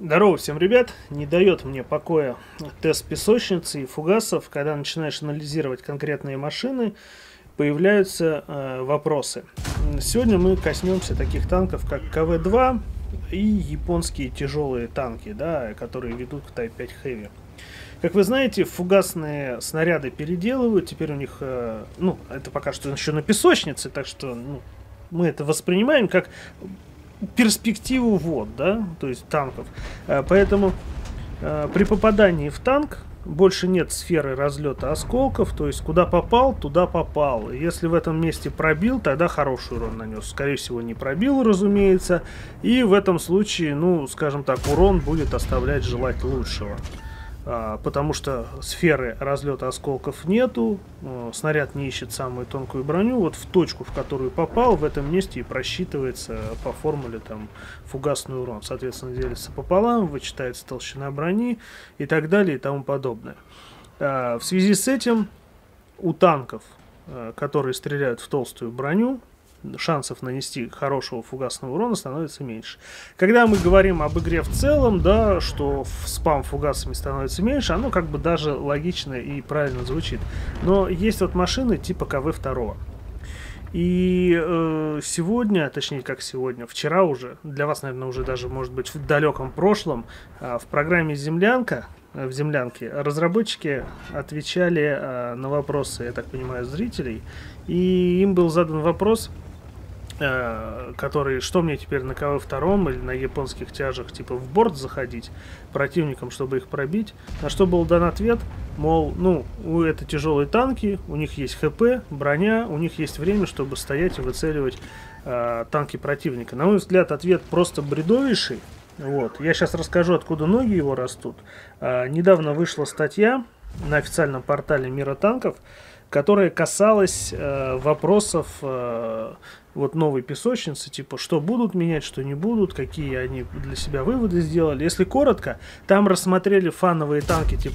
Здорово всем, ребят! Не дает мне покоя тест песочницы и фугасов. Когда начинаешь анализировать конкретные машины, появляются вопросы. Сегодня мы коснемся таких танков, как КВ-2 и японские тяжелые танки, да, которые ведут к Type 5 Heavy. Как вы знаете, фугасные снаряды переделывают. Теперь у них, это пока что еще на песочнице, так что мы это воспринимаем как перспективу да, то есть танков. Поэтому при попадании в танк больше нет сферы разлета осколков, то есть куда попал, туда попал. Если в этом месте пробил, тогда хороший урон нанес. Скорее всего, не пробил, разумеется. И в этом случае, скажем так, урон будет оставлять желать лучшего. Потому что сферы разлета осколков нету, снаряд не ищет самую тонкую броню, вот в точку, в которую попал, в этом месте и просчитывается по формуле там фугасный урон. Соответственно, делится пополам, вычитается толщина брони и так далее и тому подобное. В связи с этим у танков, которые стреляют в толстую броню, шансов нанести хорошего фугасного урона становится меньше. Когда мы говорим об игре в целом, да, что спам фугасами становится меньше, оно как бы даже логично и правильно звучит. Но есть вот машины типа КВ-2. И сегодня, точнее как сегодня, вчера уже, для вас, наверное, уже даже может быть в далеком прошлом, в программе «Землянка», в «Землянке» разработчики отвечали на вопросы, я так понимаю, зрителей. И им был задан вопрос, который, что мне теперь на КВ-2 или на японских тяжах, типа в борт заходить противникам, чтобы их пробить. На что был дан ответ, мол, это тяжелые танки, у них есть ХП, броня, у них есть время, чтобы стоять и выцеливать танки противника. На мой взгляд, ответ просто бредовейший. Вот. Я сейчас расскажу, откуда ноги его растут. Недавно вышла статья на официальном портале Мира танков, которая касалась вопросов новой песочницы, типа, что будут менять, что не будут, какие они для себя выводы сделали. Если коротко, там рассмотрели фановые танки типа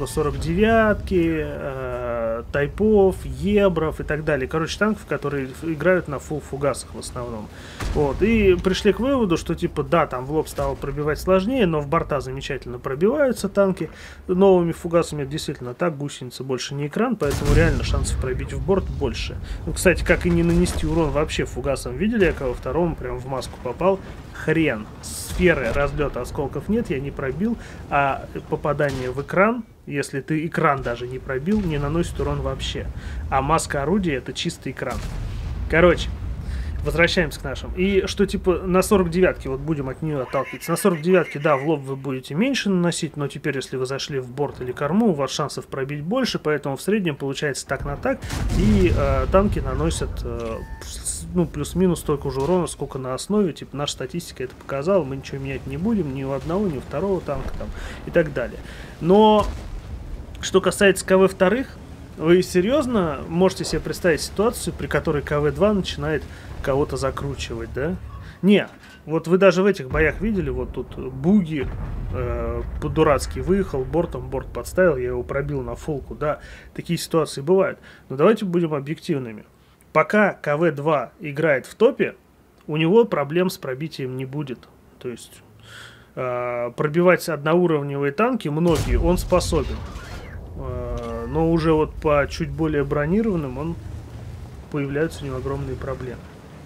49-ки, тайпов, ебров и так далее. Короче, танков, которые играют на фулл фугасах в основном. Вот. И пришли к выводу, что типа, да, там в лоб стало пробивать сложнее, но в борта замечательно пробиваются танки. Новыми фугасами действительно так, гусеница больше не экран, поэтому реально шансов пробить в борт больше. Кстати, как и не нанести урон вообще фугасом. Видели, я КВ-2 прям в маску попал? Хрен. Сферы разлета осколков нет, я не пробил. А попадание в экран, если ты экран даже не пробил, не наносит урон вообще. А маска орудия — это чистый экран. Короче, возвращаемся к нашим. И что типа на 49-ке, вот будем от нее отталкиваться. На 49-ке, да, в лоб вы будете меньше наносить, но теперь, если вы зашли в борт или корму, у вас шансов пробить больше, поэтому в среднем получается так на так. И танки наносят, плюс-минус столько же урона, сколько на основе. Типа наша статистика это показала, мы ничего менять не будем, ни у одного, ни у второго танка там и так далее. Но что касается КВ-2, вы серьезно можете себе представить ситуацию, при которой КВ-2 начинает кого-то закручивать, да? Не, вот вы даже в этих боях видели, вот тут буги по-дурацки выехал бортом, борт подставил, я его пробил на фулку, да, такие ситуации бывают. Но давайте будем объективными. Пока КВ-2 играет в топе, у него проблем с пробитием не будет. То есть пробивать одноуровневые танки многие он способен. Но уже вот по чуть более бронированным появляются у него огромные проблемы.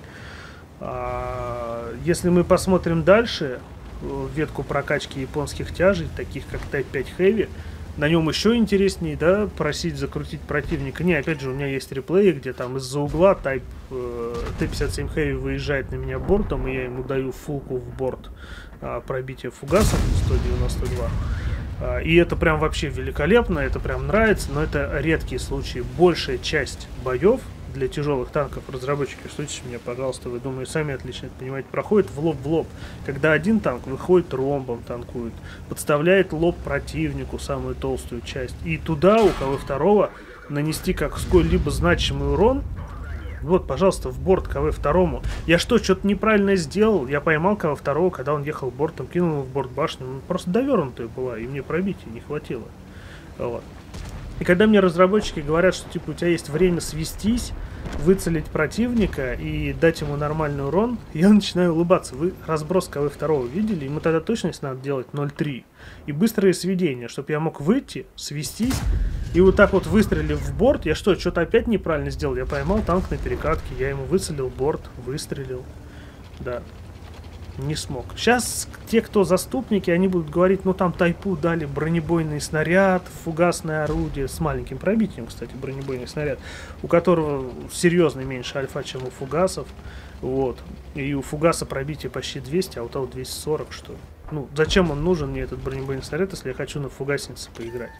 Если мы посмотрим дальше, ветку прокачки японских тяжей, таких как Type 5 Heavy, на нем еще интереснее, да, просить закрутить противника. Не, опять же, у меня есть реплеи, где там из-за угла Т-57 Heavy выезжает на меня бортом, и я ему даю фулку в борт пробития фугасом 192. И это прям вообще великолепно, это прям нравится, но это редкие случаи. Большая часть боев для тяжелых танков, разработчики, слушайте меня, пожалуйста, вы, думаю, сами отлично это понимаете, проходит в лоб, когда один танк выходит ромбом, танкует, подставляет лоб противнику, самую толстую часть, и туда у КВ-2 нанести какой-либо значимый урон. Вот, пожалуйста, в борт КВ-2. Я что-то неправильно сделал? Я поймал КВ-2, когда он ехал бортом, кинул его в борт башню. Просто довернутая была, и мне пробития не хватило. Вот. И когда мне разработчики говорят, что типа у тебя есть время свестись, выцелить противника и дать ему нормальный урон, я начинаю улыбаться. Вы разброс КВ-2 видели? Ему тогда точность надо делать 0.3. И быстрое сведение, чтобы я мог выйти, свестись, и вот так вот выстрелив в борт, я что-то опять неправильно сделал? Я поймал танк на перекатке, я ему выцелил борт, выстрелил. Да. Не смог. Сейчас те, кто заступники, они будут говорить, ну там Тайпу дали бронебойный снаряд, фугасное орудие с маленьким пробитием, кстати, бронебойный снаряд, у которого серьезно меньше альфа, чем у фугасов. Вот. И у фугаса пробитие почти 200, а у того 240, что ли. Ну, зачем он нужен мне, этот бронебойный снаряд, если я хочу на фугаснице поиграть?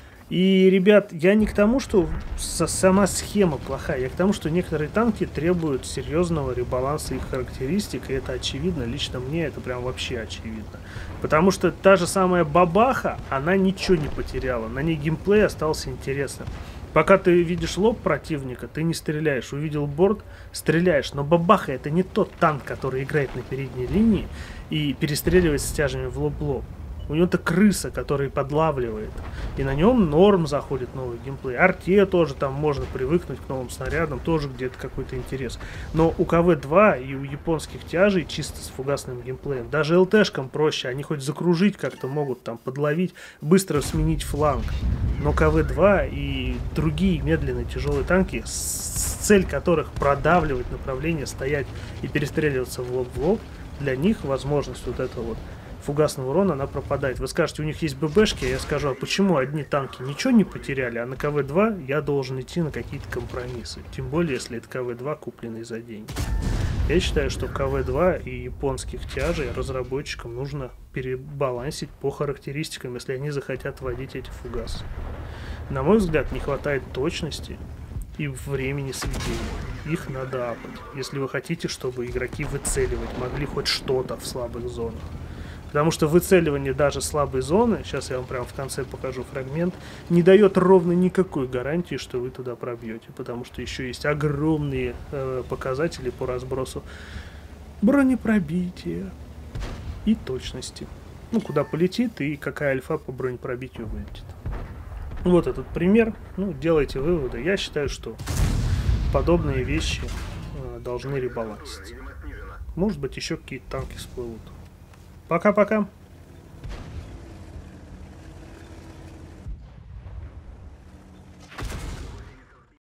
И, ребят, я не к тому, что сама схема плохая, я к тому, что некоторые танки требуют серьезного ребаланса их характеристик, и это очевидно, лично мне это прям вообще очевидно. Потому что та же самая бабаха, она ничего не потеряла, на ней геймплей остался интересным. Пока ты видишь лоб противника, ты не стреляешь, увидел борт, стреляешь, но бабаха это не тот танк, который играет на передней линии и перестреливает с тяжами в лоб-лоб. У него-то крыса, который подлавливает. И на нем норм заходит новый геймплей. Арте тоже там можно привыкнуть к новым снарядам, тоже где-то какой-то интерес. Но у КВ-2 и у японских тяжей чисто с фугасным геймплеем. Даже ЛТшкам проще, они хоть закружить как-то могут, там подловить, быстро сменить фланг. Но КВ-2 и другие медленные тяжелые танки, цель которых продавливать направление, стоять и перестреливаться в лоб, для них возможность вот этого вот фугасного урона, она пропадает. Вы скажете, у них есть ББшки, а я скажу, а почему одни танки ничего не потеряли, а на КВ-2 я должен идти на какие-то компромиссы. Тем более, если это КВ-2, купленный за деньги. Я считаю, что КВ-2 и японских тяжей разработчикам нужно перебалансить по характеристикам, если они захотят вводить эти фугасы. На мой взгляд, не хватает точности и времени сведения. Их надо апать, если вы хотите, чтобы игроки выцеливать могли хоть что-то в слабых зонах. Потому что выцеливание даже слабой зоны, сейчас я вам прямо в конце покажу фрагмент, не дает ровно никакой гарантии, что вы туда пробьете. Потому что еще есть огромные показатели по разбросу бронепробития и точности. Ну, куда полетит и какая альфа по бронепробитию вылетит. Вот этот пример. Ну, делайте выводы. Я считаю, что подобные вещи должны ребаланситься. Может быть, еще какие-то танки всплывут. Пока-пока.